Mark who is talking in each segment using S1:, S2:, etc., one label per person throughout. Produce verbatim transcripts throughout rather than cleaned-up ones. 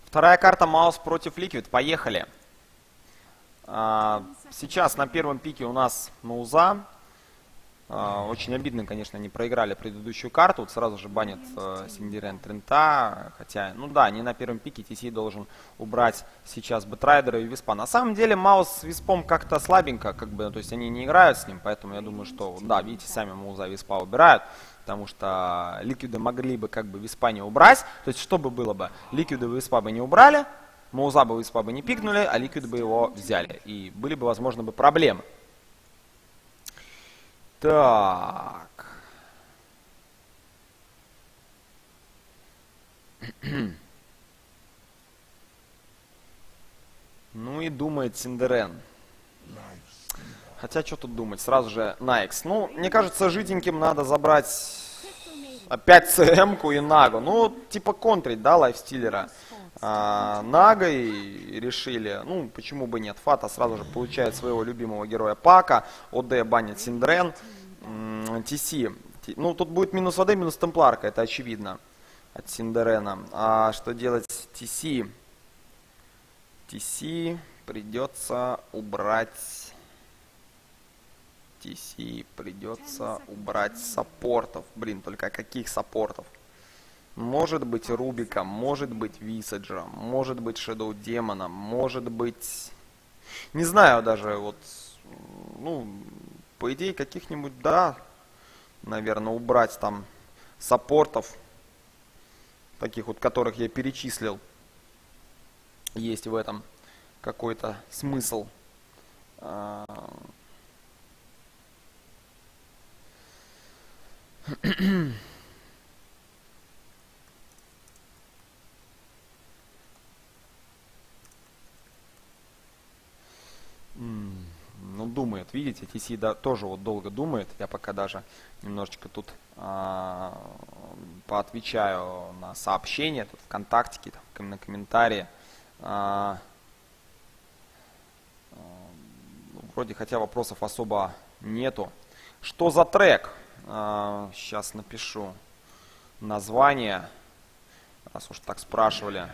S1: Вторая карта Маус против Liquid. Поехали. А, сейчас на первом пике у нас Мауза. А, очень обидно, конечно, они проиграли предыдущую карту. Вот сразу же банят э, Синдерен Трента. Хотя, ну да, не на первом пике. ти си должен убрать сейчас Бэтрайдера и Виспа. На самом деле Маус с Виспом как-то слабенько, как бы, то есть они не играют с ним. Поэтому я думаю, что, да, видите, сами Мауза Виспа убирают. Потому что Ликвиды могли бы как бы Виспа не убрать. То есть что бы было бы? Ликвиды Виспа бы не убрали, Мауза бы Виспа бы не пикнули, а Ликвиды бы его взяли. И были бы, возможно, бы проблемы. Так. Ну и думает Синдерен. Хотя, что тут думать, сразу же Найкс. Ну, мне кажется, жиденьким надо забрать опять ЦМ-ку и Нагу. Ну, типа контрить, да, лайфстиллера. А, Нагой решили, ну, почему бы нет. Фата сразу же получает своего любимого героя Пака. ОД банит Синдрен. ти си. Ну, тут будет минус ОД, минус Темпларка, это очевидно. От Синдерена. А что делать с ти си? ти си придется убрать... ти си придется убрать саппортов. Блин, только каких саппортов? Может быть Рубика, может быть Висаджа, может быть Шэдоу Демона, может быть... Не знаю даже, вот... Ну, по идее, каких-нибудь, да, наверное, убрать там саппортов. Таких вот, которых я перечислил. Есть в этом какой-то смысл. Ну, думает, видите, ти си да, тоже вот долго думает. Я пока даже немножечко тут а, поотвечаю на сообщения, тут ВКонтактике, там, на комментарии. А, а, вроде хотя вопросов особо нету. Что за трек? А, сейчас напишу название, раз уж так спрашивали.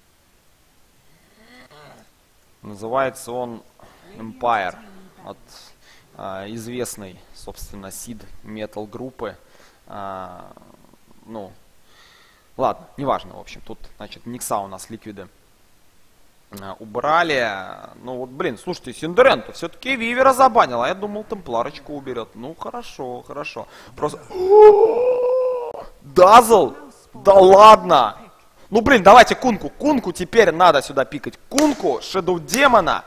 S1: Называется он Empire, от а, известной, собственно, Сид Metal группы. А, ну, ладно, неважно, в общем. Тут, значит, Никса у нас Ликвиды а, убрали. Ну, вот, блин, слушайте, Синдерен-то все-таки Вивера забанил, а я думал, Темпларочку уберет. Ну, хорошо, хорошо. Просто... Дазл? Да ладно! Ну, блин, давайте Кунку. Кунку теперь надо сюда пикать. Кунку, Шэдоу Демона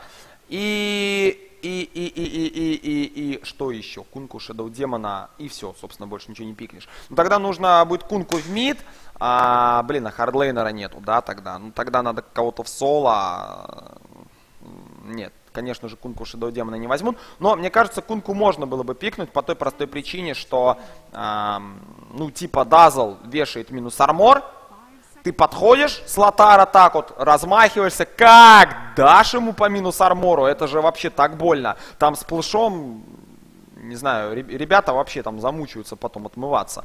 S1: и... И, и, и, и, и, и, и, что еще? Кунку, Шэдоу Демона, и все, собственно, больше ничего не пикнешь. Ну, тогда нужно будет Кунку в мид, а, блин, а хардлейнера нету, да, тогда? Ну, тогда надо кого-то в соло. Нет, конечно же, Кунку, Шэдоу Демона не возьмут, но, мне кажется, Кунку можно было бы пикнуть по той простой причине, что, а, ну, типа, Дазл вешает минус армор, ты подходишь с Лотара так вот, размахиваешься, как дашь ему по минус армору, это же вообще так больно. Там с плышом, не знаю, ребята вообще там замучаются потом отмываться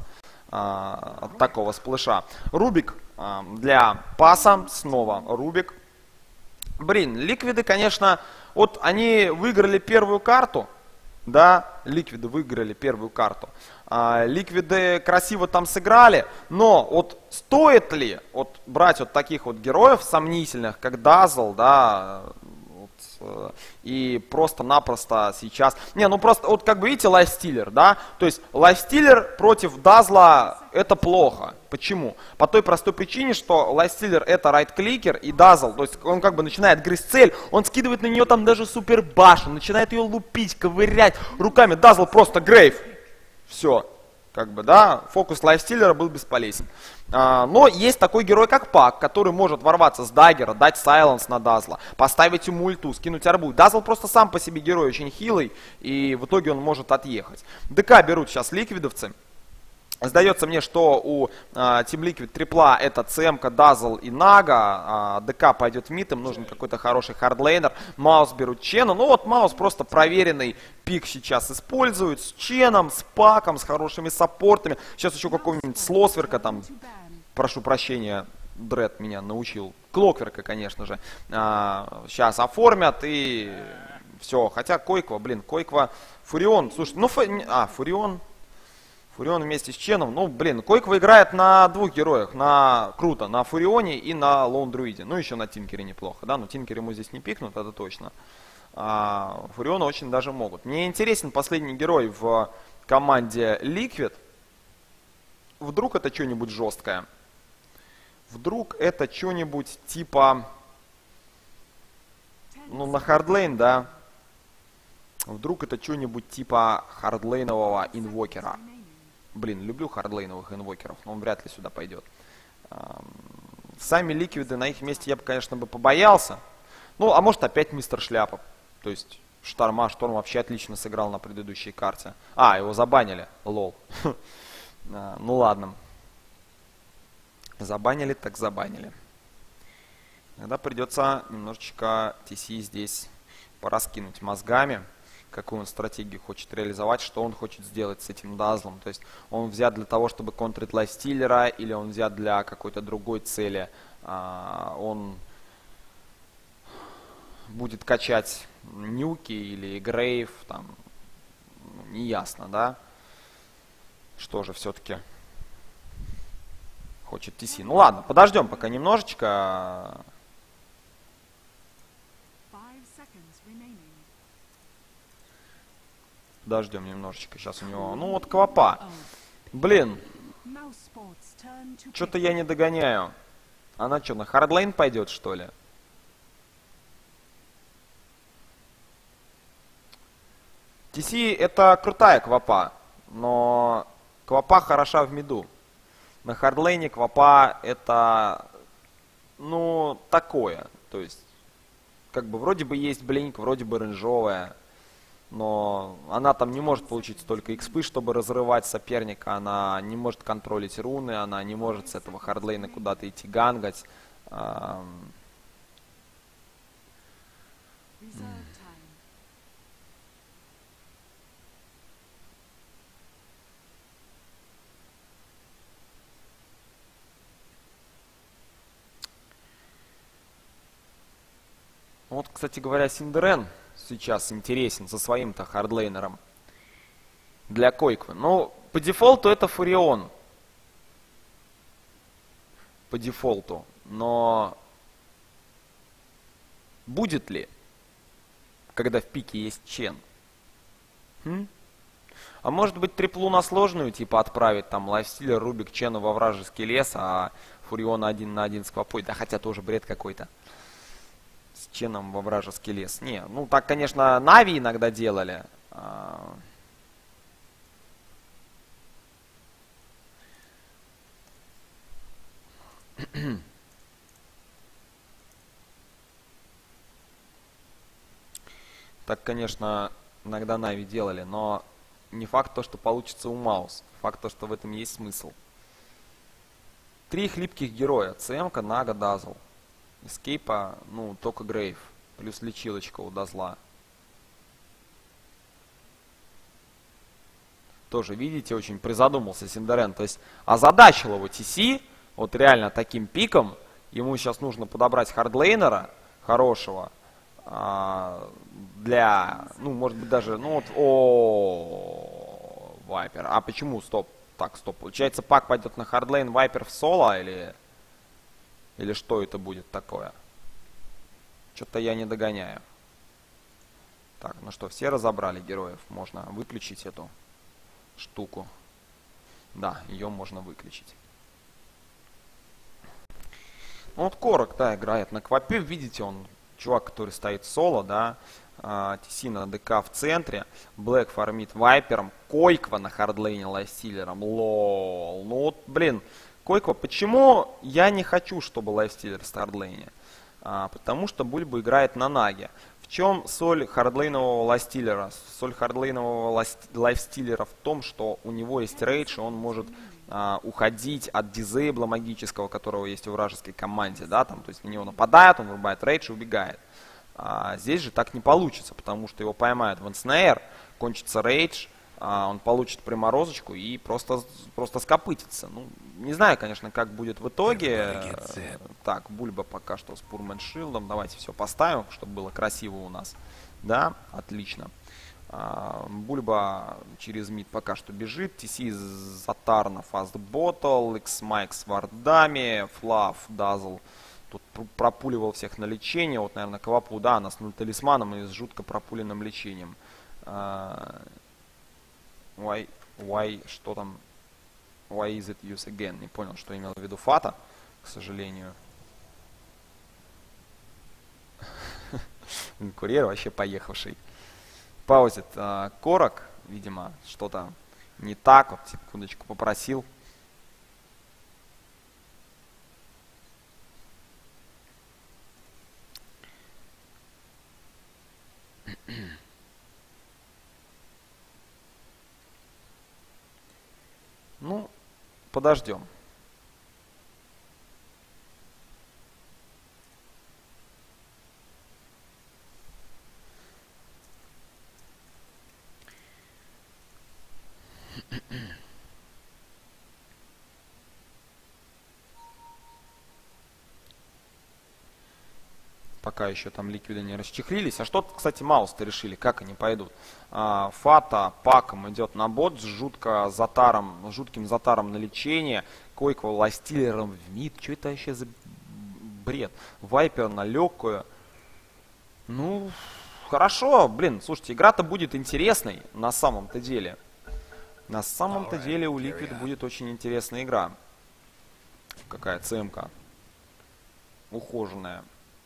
S1: а, от такого сплэша. Рубик а, для паса, снова Рубик. Блин, Ликвиды, конечно, вот они выиграли первую карту, да, Ликвиды выиграли первую карту. Ликвиды красиво там сыграли, но вот стоит ли вот брать вот таких вот героев сомнительных, как Дазл, да, вот, и просто-напросто сейчас... Не, ну просто, вот как бы видите, лайфстиллер, да, то есть лайфстиллер против Дазла это плохо. Почему? По той простой причине, что лайфстиллер это райт-кликер и Дазл, то есть он как бы начинает грызть цель, он скидывает на нее там даже супер баш, он начинает ее лупить, ковырять руками, Дазл просто грейв. Все, как бы, да, фокус лайфстиллера был бесполезен. А, но есть такой герой, как Пак, который может ворваться с даггера, дать сайленс на Дазла, поставить ему ульту, скинуть арбу. Дазл просто сам по себе герой очень хилый, и в итоге он может отъехать. ДК берут сейчас ликвидовцы. Сдается мне, что у uh, Team Liquid трипла это ЦМ-ка, Дазл и Нага. Uh, ДК пойдет в мид, им нужен какой-то хороший хардлейнер. Маус берут Чена. Ну вот Маус просто проверенный пик сейчас использует. С Ченом, с Паком, с хорошими саппортами. Сейчас еще какого-нибудь Слосверка там, прошу прощения, Дред меня научил. Клокверка, конечно же. А, сейчас оформят и все. Хотя Койква, блин, Койква, Фурион. Слушай, ну, фу, а, Фурион. Фурион вместе с Ченом. Ну, блин, Койква играет на двух героях. На, круто, на Фурионе и на Лоун Друиде. Ну, еще на Тинкере неплохо, да. Но Тинкер ему здесь не пикнут, это точно. А, Фуриона очень даже могут. Мне интересен последний герой в команде Liquid. Вдруг это что-нибудь жесткое. Вдруг это что-нибудь типа, ну, на хардлейн, да. Вдруг это что-нибудь типа хардлейнового инвокера. Блин, люблю хардлейновых инвокеров, но он вряд ли сюда пойдет. Сами ликвиды на их месте я бы, конечно, бы побоялся. Ну, а может опять мистер Шляпа. То есть Шторма, Шторм вообще отлично сыграл на предыдущей карте. А, его забанили, лол. Ну ладно. Забанили, так забанили. Тогда придется немножечко ти си здесь пораскинуть мозгами, какую он стратегию хочет реализовать, что он хочет сделать с этим дазлом. То есть он взят для того, чтобы контрить лайфстиллера, или он взят для какой-то другой цели. А, он будет качать нюки или грейв, там, ну, неясно, да? Что же все-таки хочет ти си. Ну ладно, подождем пока немножечко. Подождем немножечко. Сейчас у него... Ну вот Квапа. Блин. Что-то я не догоняю. Она что, на хардлейн пойдет, что ли? ти си это крутая Квапа. Но Квапа хороша в миду. На хардлейне Квапа это, ну, такое. То есть, как бы вроде бы есть блинк, вроде бы рейнжовая. Но она там не может получить столько экспы, чтобы разрывать соперника. Она не может контролить руны, она не может с этого хардлейна куда-то идти гангать. Вот, кстати говоря, Синдерен сейчас интересен со своим-то хардлейнером для Койквы. Ну, по дефолту это Фурион. По дефолту. Но будет ли, когда в пике есть Чен? Хм? А может быть триплу на сложную, типа отправить там лайфстиллер, Рубик, Чену во вражеский лес, а Фурион один на один с Квапой? Да хотя тоже бред какой-то. С Ченом во вражеский лес. Не, ну так, конечно, Нави иногда делали. Так, конечно, иногда Нави делали, но не факт то, что получится у Маус. Факт то, что в этом есть смысл. Три хлипких героя. ЦМ-ка, Нага, Дазл. Эскейпа, ну, только Грейв. Плюс лечилочка у Дазла. Тоже, видите, очень призадумался Синдерен. То есть озадачил его ти си, вот реально таким пиком. Ему сейчас нужно подобрать хардлейнера хорошего. А, для, ну, может быть, даже, ну, вот, о, Вайпер. А почему? Стоп. Так, стоп. Получается, пак пойдет на хардлейн, Вайпер в соло, или... Или что это будет такое? Что-то я не догоняю. Так, ну что, все разобрали героев. Можно выключить эту штуку. Да, ее можно выключить. Ну вот Корок, да, играет на Квапе. Видите, он чувак, который стоит соло, да. ти си на ДК в центре. Блэк фармит Вайпером. Койква на хардлейне лайфстиллером. Лол. Ну вот, блин. Койква, почему я не хочу, чтобы лайфстиллер в хардлейне? А, потому что Бульба играет на Наге. В чем соль хардлейнового лайфстиллера? Соль хардлейнового лайфстиллера в том, что у него есть рейдж, и он может а, уходить от дизейбла магического, которого есть в вражеской команде. Да? Там, то есть на него нападает, он вырубает рейдж и убегает. А, здесь же так не получится, потому что его поймают в инснейр, кончится рейдж, а, он получит приморозочку и просто, просто скопытится. Ну, не знаю, конечно, как будет в итоге. Так, Бульба пока что с Пурменшилдом. Давайте все поставим, чтобы было красиво у нас. Да, отлично. А, Бульба через мид пока что бежит. ти си Затарна, Fast Bottle, X-Mike с вардами, Флав, Дазл. Тут пропуливал всех на лечение. Вот, наверное, Квапу, да, она с нуль талисманом и с жутко пропуленным лечением. А, why, why, что там? Why is it use again? Не понял, что имел в виду Фата, к сожалению. Курьер вообще поехавший. Паузит а, Корок, видимо, что-то не так. Вот, секундочку попросил. Ну, подождем. Пока еще там ликвиды не расчехлились. А что, кстати, Маус-то решили, как они пойдут? А, Фата паком идет на бот с жутко затаром, жутким затаром на лечение. Койква ластиллером в мид. Что это вообще за бред? Вайпер на легкую. Ну, хорошо, блин, слушайте, игра-то будет интересной на самом-то деле. На самом-то деле у Liquid будет очень интересная игра. Какая ЦМК. Ухоженная.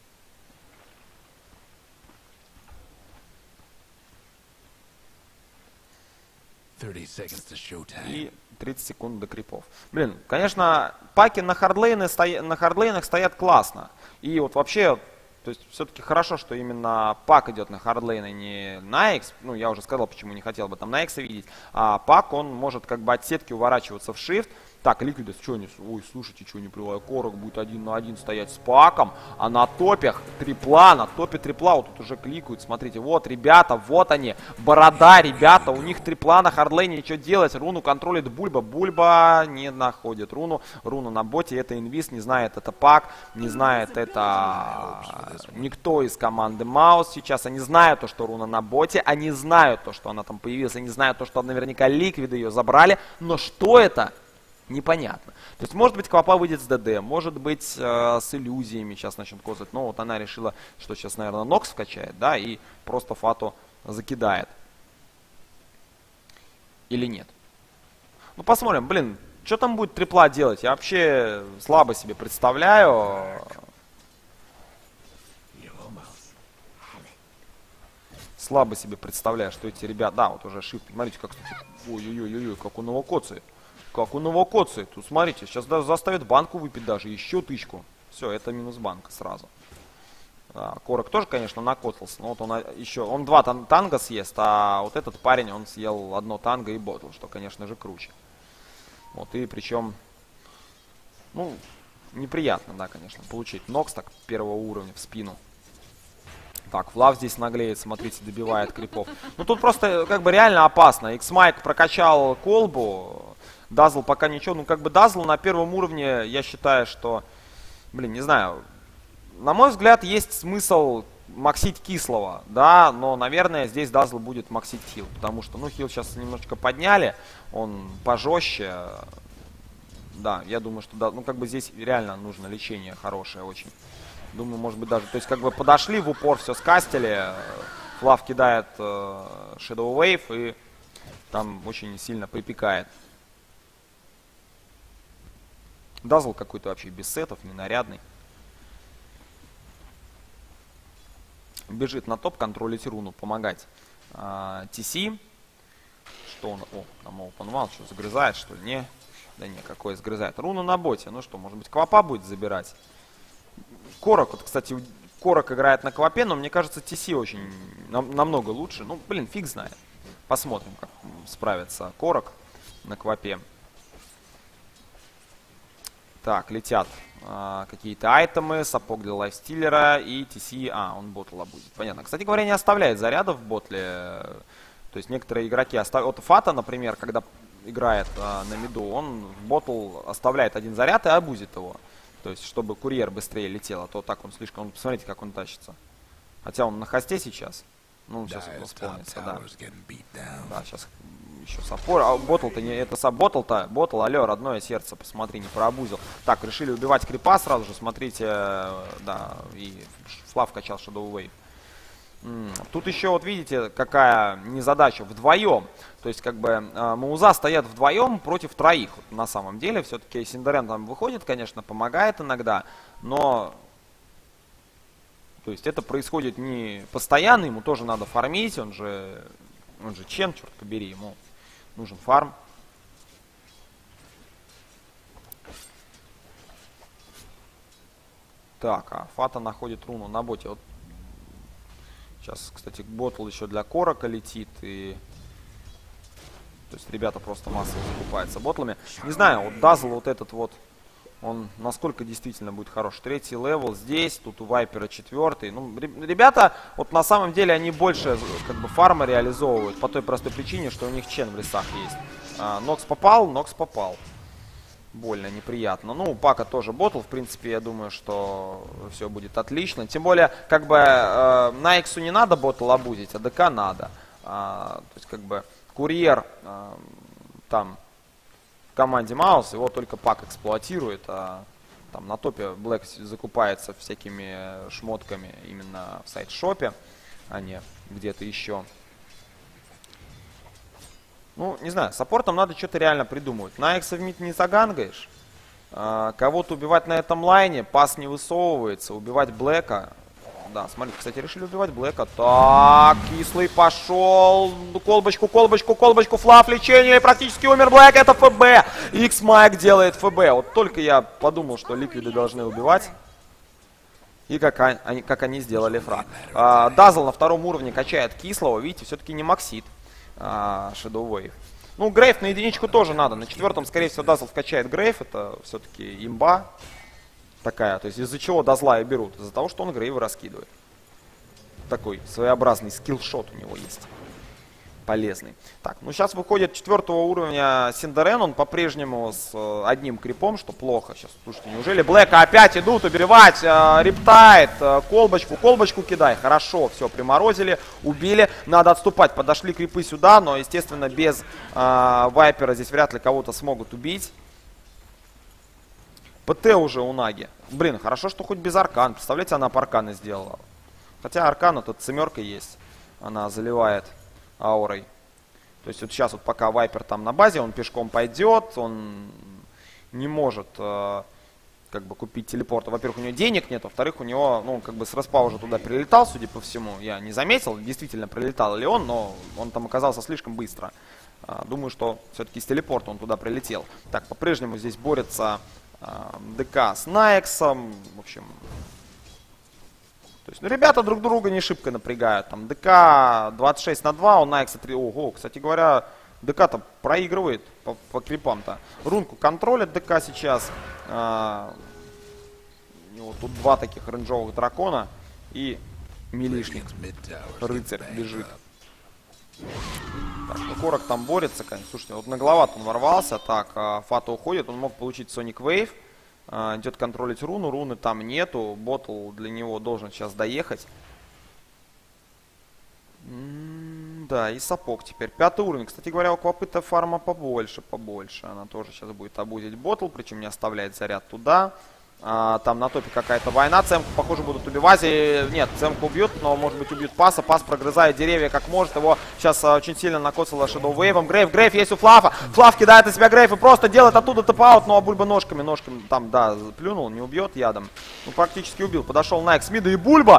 S1: И тридцать секунд до крипов. Блин, конечно, паки на, хардлейны стоя... на хардлейнах стоят классно. И вот вообще, то есть все-таки хорошо, что именно пак идет на хардлейны, не на X. Ну, я уже сказал, почему не хотел бы там на X видеть. А пак, он может как бы от сетки уворачиваться в shift. Так, Liquid, что они... Ой, слушайте, что не плеваю. Корок будет один на один стоять с паком. А на топях трипла, на топе трипла, вот тут уже кликают. Смотрите, вот, ребята, вот они. Борода, ребята, у них трипла на хардлейне. Что делать? Руну контролит Бульба. Бульба не находит руну. Руну на боте, это инвиз, не знает это пак. Не знает это никто из команды Маус сейчас. Они знают то, что руна на боте. Они знают то, что она там появилась. Они знают то, что наверняка Ликвиды ее забрали. Но что это? Непонятно. То есть, может быть, Квапа выйдет с ДД, может быть, э, с иллюзиями сейчас начнет козать. Но вот она решила, что сейчас, наверное, Нокс вкачает, да, и просто Фату закидает. Или нет. Ну, посмотрим. Блин, что там будет трипла делать? Я вообще слабо себе представляю. Слабо себе представляю, что эти ребята... Да, вот уже шифт. Смотрите, как... Ой-ой-ой, как он его коцает. Как он его коцает. Тут смотрите, сейчас даже заставит банку выпить даже. Еще тычку. Все, это минус банка сразу. А, Корок тоже, конечно, накоцался. Но вот он еще... Он два тан танга съест, а вот этот парень, он съел одно танго и ботл. Что, конечно же, круче. Вот, и причем... Ну, неприятно, да, конечно, получить нокс так первого уровня в спину. Так, Флав здесь наглеет, смотрите, добивает крипов. Ну, тут просто, как бы, реально опасно. X-Mike прокачал колбу. Дазл пока ничего. Ну, как бы, Дазл на первом уровне, я считаю, что... Блин, не знаю. На мой взгляд, есть смысл максить кислого, да, но, наверное, здесь Дазл будет максить хил. Потому что, ну, хил сейчас немножечко подняли. Он пожестче. Да, я думаю, что, да, ну, как бы, здесь реально нужно лечение хорошее очень. Думаю, может быть, даже... То есть, как бы, подошли в упор, все скастили. Флав кидает э, Shadow Wave и там очень сильно припекает. Дазл какой-то вообще без сетов, ненарядный. Бежит на топ, контролить руну, помогать а, ти си. Что он... О, там Open One, что, загрызает, что ли? Не. Да не, какой загрызает. Руну на боте. Ну что, может быть, Квапа будет забирать? Корок, вот, кстати, Корок играет на Квапе, но мне кажется, ти си очень нам, намного лучше. Ну, блин, фиг знает. Посмотрим, как справится Корок на Квапе. Так, летят а, какие-то айтемы, сапог для лайфстиллера и ти си... А, он ботла будет. Понятно. Кстати говоря, не оставляет зарядов в ботле. То То есть некоторые игроки оставляют... Вот Фата, например, когда играет а, на миду, он в ботл оставляет один заряд и абузит его. То есть, чтобы курьер быстрее летел, а то так он слишком... Посмотрите, как он тащится. Хотя он на хосте сейчас. Ну, сейчас он восполнится, да. Да, сейчас еще саппорт. А ботл-то не... Это сап ботл-то. Ботл, алло, родное сердце, посмотри, не проабузил. Так, решили убивать крипа сразу же, смотрите. Да, и Флав качал Shadow Wave. Тут еще, вот видите, какая незадача. Вдвоем. То есть, как бы, Мауза стоят вдвоем против троих. Вот, на самом деле, все-таки Синдарен там выходит, конечно, помогает иногда. Но, то есть, это происходит не постоянно. Ему тоже надо фармить. Он же, он же Чен, черт побери. Ему нужен фарм. Так, а Фата находит руну на боте. Вот. Сейчас, кстати, ботл еще для Корока летит. И... То есть ребята просто массово закупаются ботлами. Не знаю, вот Дазл вот этот вот, он насколько действительно будет хорош. Третий левел здесь, тут у Вайпера четвертый. Ну, ребята, вот на самом деле они больше как бы фарма реализовывают. По той простой причине, что у них Чен в лесах есть. А, Нокс попал, Нокс попал. Больно, неприятно. Ну, у Пака тоже ботл, в принципе, я думаю, что все будет отлично. Тем более, как бы, э, на Иксу не надо ботл обузить, а ДК надо. А, то есть, как бы, курьер э, там в команде Маус, его только Пак эксплуатирует, а там на топе Блэк закупается всякими шмотками именно в сайт-шопе, а не где-то еще. Ну, не знаю, саппортам надо что-то реально придумывать. На Экса в мид не загангаешь. А, кого-то убивать на этом лайне, пас не высовывается. Убивать Блэка. Да, смотрите, кстати, решили убивать Блэка. Так, кислый пошел. Колбочку, колбочку, колбочку, флаф, лечение. Практически умер Блэк, это ФБ. Икс Майк делает ФБ. Вот только я подумал, что ликвиды должны убивать. И как они, как они сделали фраг. А, Дазл на втором уровне качает кислого. Видите, все-таки не максит. Shadow Wave. Ну, Грейв на единичку тоже надо. На четвертом, скорее всего, Дазл вкачает Грейв. Это все-таки имба такая. То есть из-за чего Дазла и берут? Из-за того, что он Грейвы раскидывает. Такой своеобразный скиллшот у него есть. Полезный. Так, ну сейчас выходит четвертого уровня Синдарен. Он по-прежнему с э, одним крипом, что плохо. Сейчас, слушайте, неужели Блэка опять идут убивать? Э, Рептайд, э, колбочку, колбочку кидай. Хорошо, все, приморозили, убили. Надо отступать. Подошли крипы сюда, но, естественно, без э, Вайпера здесь вряд ли кого-то смогут убить. ПТ уже у Наги. Блин, хорошо, что хоть без Аркан. Представляете, она по Арканы сделала. Хотя Аркана тут семерка есть. Она заливает аурой. То есть вот сейчас вот пока Вайпер там на базе, он пешком пойдет, он не может э, как бы купить телепорт. Во-первых, у него денег нет, во-вторых, у него, ну, как бы с распа уже туда прилетал, судя по всему. Я не заметил, действительно прилетал ли он, но он там оказался слишком быстро. Э, думаю, что все-таки с телепорта он туда прилетел. Так, по-прежнему здесь борется э, ДК с Найксом. В общем... То есть, ну, ребята друг друга не шибко напрягают. Там ДК двадцать шесть на два, он на Экса три. Ого, кстати говоря, ДК-то проигрывает по, по крипам-то. Рунку контролит ДК сейчас. А, у него тут два таких рейнджовых дракона и милишник. Рыцарь бежит. Так, ну, Корок там борется, конечно. Слушайте, вот нагловато он ворвался. Так, а, Фата уходит, он мог получить Sonic Wave. Uh, идет контролить руну, руны там нету, ботл для него должен сейчас доехать. Mm, да, и сапог теперь. Пятый уровень. Кстати говоря, у Квапы-то фарма побольше, побольше. Она тоже сейчас будет обузить ботл, причем не оставляет заряд туда. А, там на топе какая-то война. Цемку, похоже, будут убивать. И, нет, Цемку убьют, но, может быть, убьют Паса. Пас прогрызает деревья как может. Его сейчас а, очень сильно накоцало Shadow Wave'ом. Грейв, Грейв есть у Флафа. Флаф кидает на себя Грейв и просто делает оттуда тэп-аут. Ну, а Бульба ножками, ножками там, да, плюнул, не убьет ядом. Ну, практически убил. Подошел Найк с мида и Бульба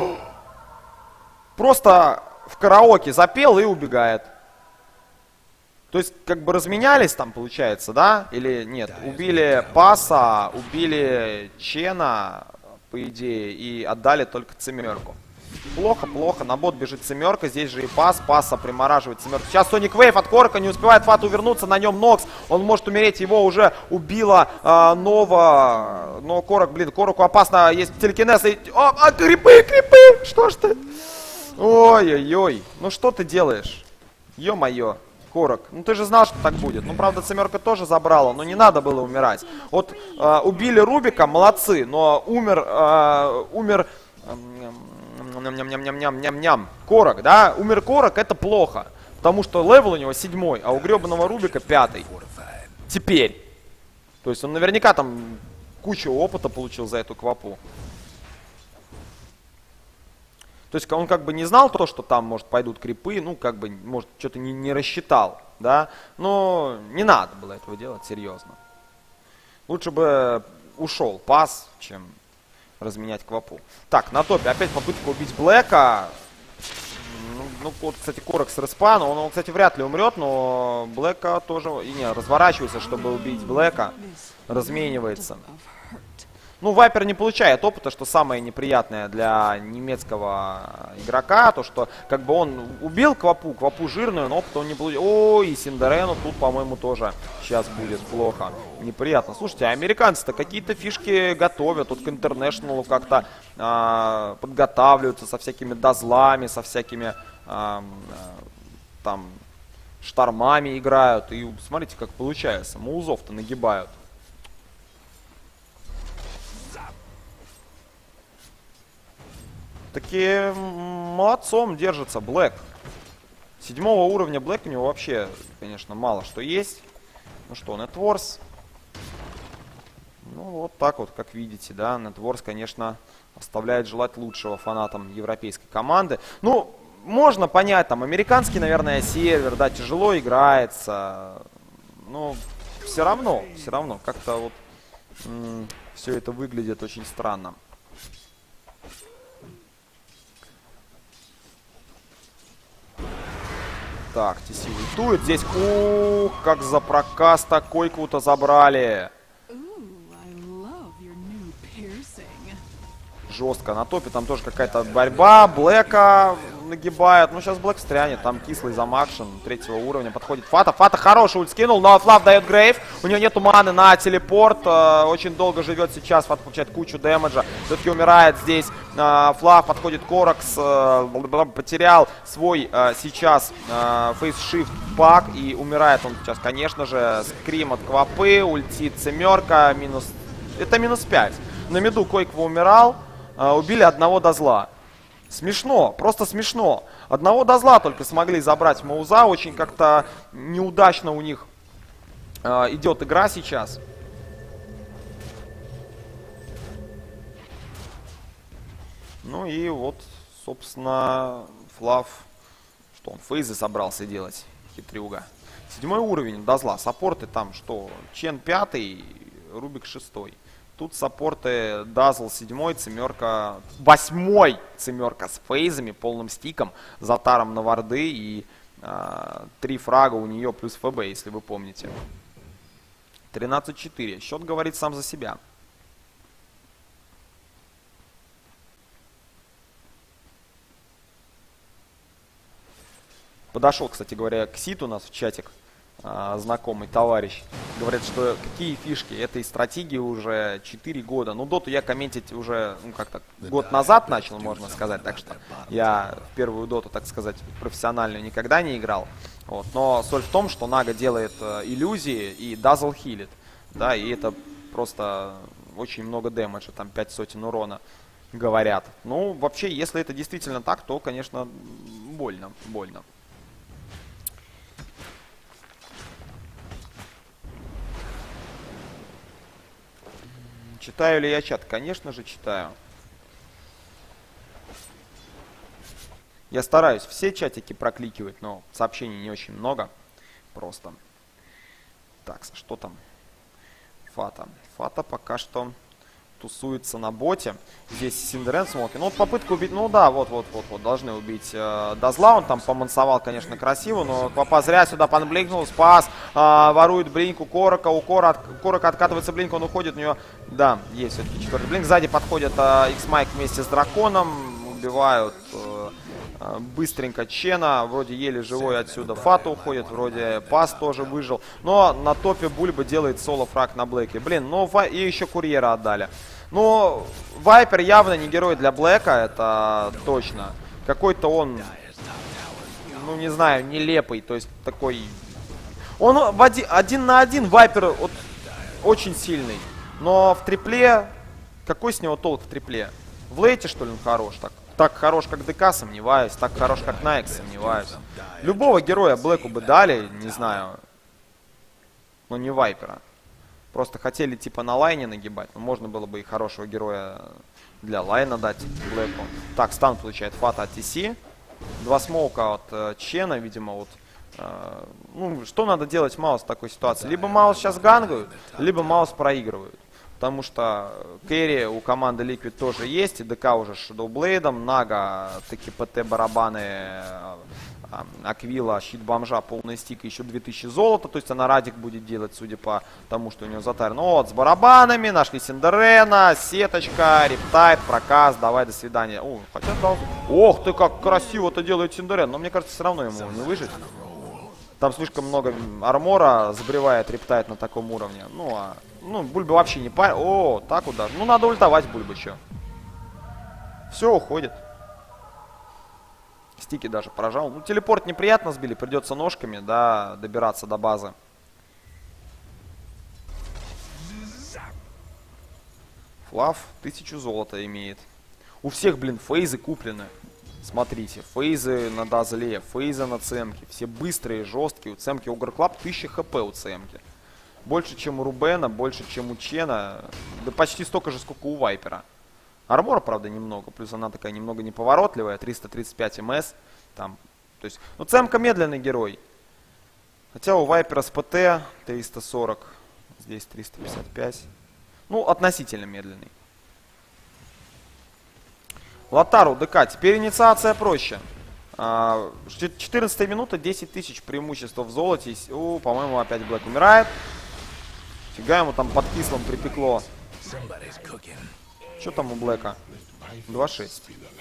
S1: просто в караоке запел и убегает. То есть, как бы разменялись там, получается, да? Или нет? Убили Паса, убили Чена, по идее, и отдали только Цемерку. Плохо, плохо. На бот бежит Цемерка, здесь же и Пас. Паса примораживает Цемерку. Сейчас Sonic Wave от Корока, не успевает Фату вернуться, на нем Нокс. Он может умереть, его уже убила э, Нова. Но Корок, блин, Короку опасно, есть телекинез. И... О, а, крипы, крипы! Что ж ты? Ой-ой-ой. Ну что ты делаешь? Ё-моё. Корок. Ну ты же знал, что так будет. Ну, правда, семерка тоже забрала, но не надо было умирать. Вот э, убили Рубика, молодцы, но умер, э, умер, ням-ням-ням-ням-ням-ням, Корок, да? Умер Корок, это плохо, потому что левел у него седьмой, а у гребаного Рубика пятый. Теперь. То есть он наверняка там кучу опыта получил за эту квапу. То есть он как бы не знал то, что там, может, пойдут крипы, ну, как бы, может, что-то не, не рассчитал, да. Но не надо было этого делать, серьезно. Лучше бы ушел пас, чем разменять квапу. Так, на топе опять попытка убить Блэка. Ну, ну вот, кстати, Корок с респана, он, он, кстати, вряд ли умрет, но Блэка тоже, и не, разворачивается, чтобы убить Блэка, разменивается. Ну, Вайпер не получает опыта, что самое неприятное для немецкого игрока, то что как бы он убил квапу, квапу жирную, но опыта он не получил. Ой, и Синдерену тут, по-моему, тоже сейчас будет плохо, неприятно. Слушайте, а американцы-то какие-то фишки готовят, тут к интернешнлу как-то а, подготавливаются со всякими дозлами, со всякими а, там штормами играют. И смотрите, как получается, маузов-то нагибают. Таки молодцом держится Блэк. Седьмого уровня Блэк у него вообще, конечно, мало что есть. Ну что, Нетворс. Ну вот так вот, как видите, да. Нетворс, конечно, оставляет желать лучшего фанатам европейской команды. Ну, можно понять, там, американский, наверное, сервер, да, тяжело играется. Но все равно, все равно, как-то вот все это выглядит очень странно. Так, ти си ультует. Здесь, ух, как за проказ такой круто забрали. Жестко. На топе там тоже какая-то борьба. Блэка нагибает. Ну, сейчас Блэк встрянет. Там кислый замакшен третьего уровня. Подходит Фата. Фата хороший ульт скинул, но Флав дает Грейв. У него нету маны на телепорт. Очень долго живет сейчас. Фата получает кучу дэмэджа. Все-таки умирает здесь. Флав, подходит Коракс. Потерял свой сейчас фейс-шифт пак. И умирает он сейчас, конечно же. Скрим от квапы. Ультит семерка. Минус... Это минус пять. На миду Койква умирал. Убили одного дозла. Смешно, просто смешно. Одного дозла только смогли забрать мауза. Очень как-то неудачно у них э, идет игра сейчас. Ну и вот, собственно, Флав, что он фейзы собрался делать, хитрюга. Седьмой уровень дозла. Саппорты там что? Чен пятый, Рубик шестой. Тут саппорты Дазл седьмой, цимерка восьмой, цимерка с фейзами, полным стиком, затаром на варды и э, три фрага у нее плюс ФБ, если вы помните. тринадцать четыре. Счет говорит сам за себя. Подошел, кстати говоря, Ксит у нас в чатик. Знакомый товарищ. Говорят, что какие фишки этой стратегии уже четыре года. Ну, доту я комментить уже, ну, как-то год назад начал, можно сказать. Так что я в первую доту, так сказать, профессиональную никогда не играл. Вот. Но соль в том, что Нага делает э, иллюзии и Дазл хилит. Да, и это просто очень много дэмэджа, там пять сотен урона, говорят. Ну, вообще, если это действительно так, то, конечно, больно, больно. Читаю ли я чат? Конечно же читаю. Я стараюсь все чатики прокликивать, но сообщений не очень много. Просто. Так, что там? Фата. Фата пока что тусуется на боте. Здесь Синдерен смоки. Ну вот попытка убить, ну да, вот-вот-вот-вот, должны убить э, Дазла. Он там помансовал, конечно, красиво, но Квапа зря сюда подбликнул, спас, э, ворует блинку Корока. У Кора, от, Корока откатывается блинк, он уходит, у него, да, есть все-таки четвертый блинк. Сзади подходит э, X-Майк вместе с драконом, убивают э, э, быстренько Чена, вроде еле живой отсюда Фата уходит, вроде Пас тоже выжил. Но на топе Бульба делает соло-фраг на Блэке. Блин, ну и еще Курьера отдали. Ну, Вайпер явно не герой для Блэка, это точно. Какой-то он ну не знаю, нелепый, то есть такой... Он в один, один на один Вайпер вот, очень сильный, но в трипле, какой с него толк в трипле? В лейте, что ли, он хорош? Так, так хорош, как ДК, сомневаюсь, так хорош, как Найк, сомневаюсь. Любого героя Блэку бы дали, не знаю, но не Вайпера. Просто хотели типа на лайне нагибать, но можно было бы и хорошего героя для лайна дать Блэку. Так, стан получает Фата от ти си. Два смоука от э, Чена, видимо, вот. Э, ну, что надо делать Маус в такой ситуации? Либо Маус сейчас гангают, либо Маус проигрывают. Потому что керри у команды Liquid тоже есть, и ДК уже с Shadowblade'ом, Нага, таки ПТ барабаны, э, э, Аквила, щит бомжа, полный стик, еще две тысячи золота, то есть она радик будет делать, судя по тому, что у него затар. Ну вот, с барабанами, нашли Синдерена, сеточка, рептайт, проказ, давай, до свидания. О, хотя дал... Ох ты, как красиво-то делает Синдерен, но мне кажется, все равно ему не выжить. Там слишком много армора сбривает рептайт на таком уровне. Ну, а, ну, Бульба вообще не пар... О, так удар. Ну, надо ультовать Бульбы, че. Все, уходит. Стики даже поражал. Ну, телепорт неприятно сбили, придется ножками, да, добираться до базы. Флав тысячу золота имеет. У всех, блин, фейзы куплены. Смотрите, фейзы на Дазле, фейзы на Цемке. Все быстрые, жесткие. У Цемки Огр Клаб тысяча хп у Цемки. Больше, чем у Рубена, больше, чем у Чена. Да почти столько же, сколько у Вайпера. Армора, правда, немного. Плюс она такая немного неповоротливая. триста тридцать пять МС. Там, то есть, ну, Цемка медленный герой. Хотя у Вайпера с ПТ триста сорок. Здесь триста пятьдесят пять. Ну, относительно медленный. Лотару ДК. Теперь инициация проще. четырнадцатая минута, десять тысяч преимущества в золоте. О, по-моему, опять Блэк умирает. Фига ему там под кислом припекло. Что там у Блэка? два шесть.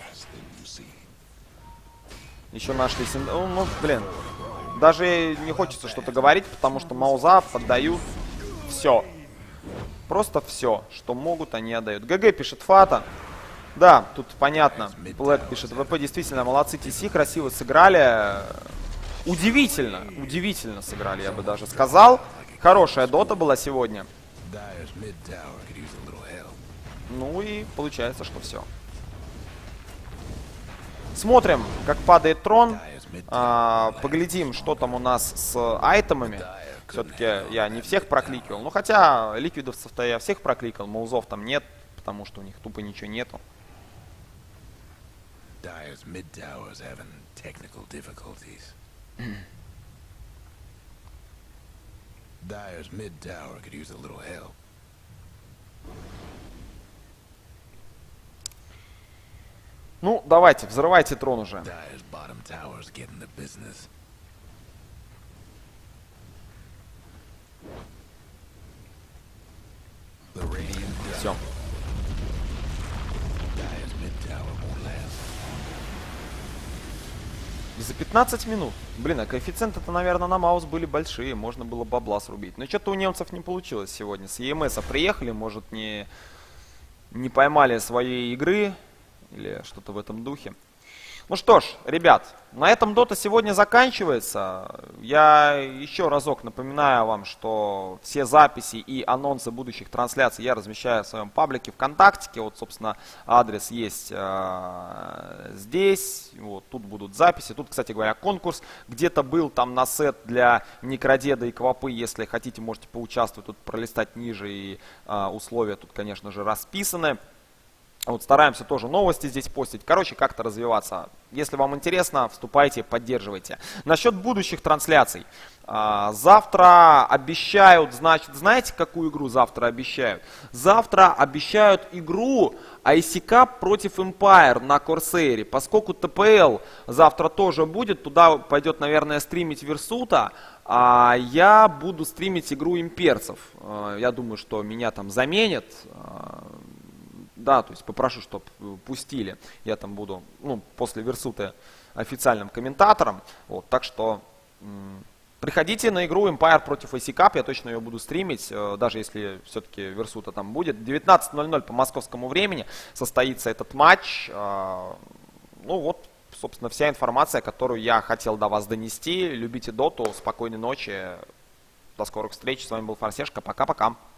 S1: Еще нашли... Ну, ну, блин. Даже не хочется что-то говорить, потому что Мауза поддают все. Просто все, что могут, они отдают. ГГ пишет Фата. Да, тут понятно. Блэк пишет, ВП действительно молодцы, ти си красиво сыграли. Удивительно, удивительно сыграли, я бы даже сказал. Хорошая дота была сегодня. Ну и получается, что все. Смотрим, как падает трон. А, поглядим, что там у нас с айтемами. Все-таки я не всех прокликивал. Ну хотя ликвидовцев-то я всех прокликал, маузов там нет, потому что у них тупо ничего нету.
S2: Dyer's mid tower's having technical difficulties. Dyer's mid tower could use a little help.
S1: Ну, давайте, взрывайте трон уже.
S2: Dyer's bottom tower's getting the business. The radiant.
S1: Все. За пятнадцать минут. Блин, а коэффициенты-то, наверное, на Маус были большие. Можно было бабла срубить. Но что-то у немцев не получилось сегодня. С ЕМСа приехали, может, не, не поймали своей игры. Или что-то в этом духе. Ну что ж, ребят, на этом дота сегодня заканчивается. Я еще разок напоминаю вам, что все записи и анонсы будущих трансляций я размещаю в своем паблике ВКонтакте. Вот, собственно, адрес есть э, здесь. Вот, тут будут записи. Тут, кстати говоря, конкурс где-то был там на сет для Некродеда и Квапы. Если хотите, можете поучаствовать. Тут пролистать ниже, и э, условия тут, конечно же, расписаны. Вот стараемся тоже новости здесь постить. Короче, как-то развиваться. Если вам интересно, вступайте, поддерживайте. Насчет будущих трансляций. А, завтра обещают, значит, знаете, какую игру завтра обещают? Завтра обещают игру ай си Cup против Empire на Corsair. Поскольку тэ пэ эл завтра тоже будет, туда пойдет, наверное, стримить Версута. А я буду стримить игру имперцев. А, я думаю, что меня там заменят. Да, то есть попрошу, чтобы пустили. Я там буду, ну, после Версуты официальным комментатором. Вот, так что м- приходите на игру Empire против ай си Cup. Я точно ее буду стримить, э, даже если все-таки Версута там будет. девятнадцать ноль ноль по московскому времени состоится этот матч. Э, ну вот, собственно, вся информация, которую я хотел до вас донести. Любите доту, спокойной ночи, до скорых встреч. С вами был Форсешка, пока-пока.